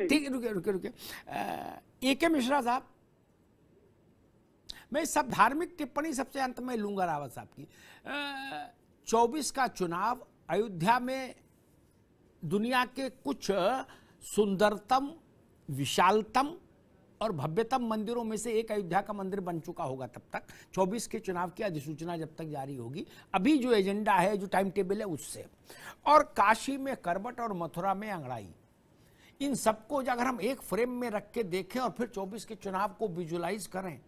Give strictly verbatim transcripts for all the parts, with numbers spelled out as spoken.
ठीक, रुके रुके रुके ए के मिश्रा साहब, मैं सब धार्मिक टिप्पणी सबसे अंत में लूंगा रावत साहब की। चौबीस का चुनाव अयोध्या में दुनिया के कुछ सुंदरतम, विशालतम और भव्यतम मंदिरों में से एक अयोध्या का मंदिर बन चुका होगा तब तक, चौबीस के चुनाव की अधिसूचना जब तक जारी होगी, अभी जो एजेंडा है, जो टाइम टेबल है उससे, और काशी में करवट और मथुरा में अंगड़ाई, इन सबको अगर हम एक फ्रेम में रख के देखें और फिर चौबीस के चुनाव को विजुलाइज करें,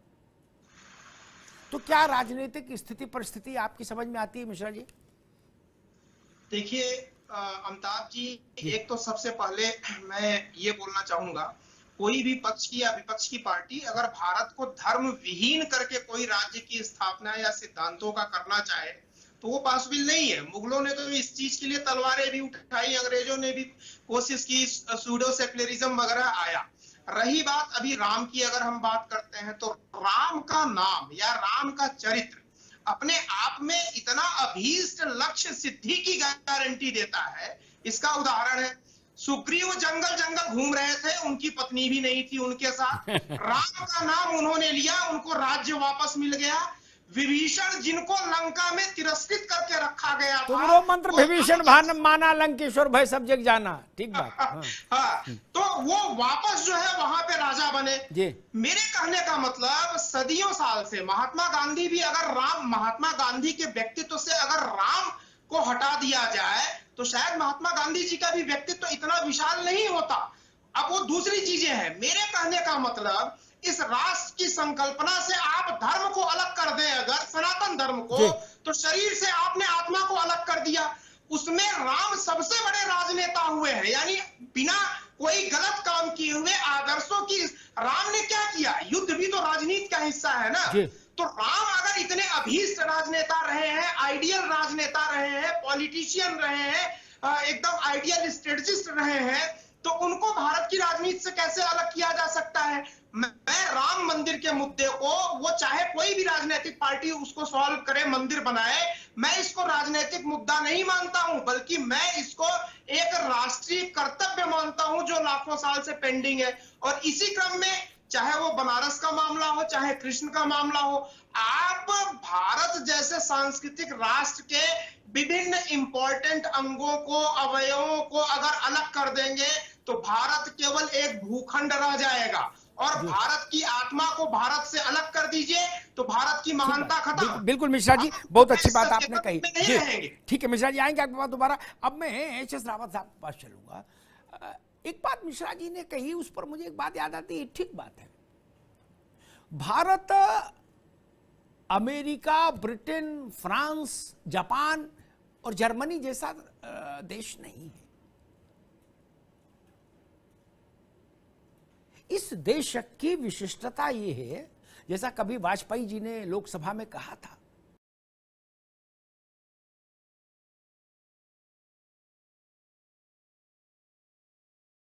तो क्या राजनीतिक स्थिति परिस्थिति आपकी समझ में आती है मिश्रा जी? देखिए अमिताभ जी, एक तो सबसे पहले मैं ये बोलना चाहूंगा, कोई भी पक्ष की या विपक्ष की पार्टी अगर भारत को धर्म विहीन करके कोई राज्य की स्थापना या सिद्धांतों का करना चाहे तो वो पॉसिबल नहीं है। मुगलों ने तो इस चीज के लिए तलवारें भी उठाई, अंग्रेजों ने भी कोशिश की, सूडो सेक्युलरिज्म वगैरह आया। रही बात अभी राम की, अगर हम बात करते हैं तो राम का नाम या राम का चरित्र अपने आप में इतना अभीष्ट लक्ष्य सिद्धि की गारंटी देता है। इसका उदाहरण है, सुग्रीव जंगल जंगल घूम रहे थे, उनकी पत्नी भी नहीं थी उनके साथ, राम का नाम उन्होंने लिया, उनको राज्य वापस मिल गया। विभीषण जिनको लंका में तिरस्कृत करके रखा गया था, तुमरो मंत्र विभीषण भान माना लंकेश्वर भय सब जग जाना, ठीक बात। हाँ। हाँ, तो वो वापस जो है वहां पे राजा बने। जी। मेरे कहने का मतलब, सदियों साल से महात्मा गांधी भी, अगर राम महात्मा गांधी के व्यक्तित्व से अगर राम को हटा दिया जाए तो शायद महात्मा गांधी जी का भी व्यक्तित्व इतना विशाल नहीं होता। अब वो दूसरी चीजें हैं। मेरे कहने का मतलब, इस राष्ट्र की संकल्पना से आप धर्म को अलग कर दें, अगर सनातन धर्म को, तो शरीर से आपने आत्मा को अलग कर दिया। उसमें राम सबसे बड़े राजनेता हुए हैं, यानी बिना कोई गलत काम किए हुए आदर्शों की। राम ने क्या किया? युद्ध भी तो राजनीति का हिस्सा है ना। तो राम अगर इतने अभीष्ट राजनेता रहे हैं, आइडियल राजनेता रहे हैं, पॉलिटिशियन रहे हैं, एकदम आइडियल स्ट्रेटजिस्ट रहे हैं, तो उनको भारत की राजनीति से कैसे अलग किया जा सकता है? मैं राम मंदिर के मुद्दे को, वो चाहे कोई भी राजनीतिक पार्टी उसको सॉल्व करे, मंदिर बनाए, मैं इसको राजनीतिक मुद्दा नहीं मानता हूं, बल्कि मैं इसको एक राष्ट्रीय कर्तव्य मानता हूं जो लाखों साल से पेंडिंग है। और इसी क्रम में, चाहे वो बनारस का मामला हो, चाहे कृष्ण का मामला हो, आप भारत जैसे सांस्कृतिक राष्ट्र के विभिन्न इंपॉर्टेंट अंगों को, अवयवों को अगर अलग कर देंगे तो भारत केवल एक भूखंड रह जाएगा। और भारत की आत्मा को भारत से अलग कर दीजिए तो भारत की महानता खत्म। बिल्कुल मिश्रा जी, बहुत अच्छी बात आपने कही। ठीक है मिश्रा जी, आएंगे आपके पास दोबारा। अब मैं एच एस रावत साहब के पास चलूंगा। एक बात मिश्रा जी ने कही, उस पर मुझे एक बात याद आती है, ठीक बात है। Bharat America, Britain, France, Japan और जर्मनी जैसा देश नहीं है। इस देश की विशिष्टता ये है, जैसा कभी वाजपेयी जी ने लोकसभा में कहा था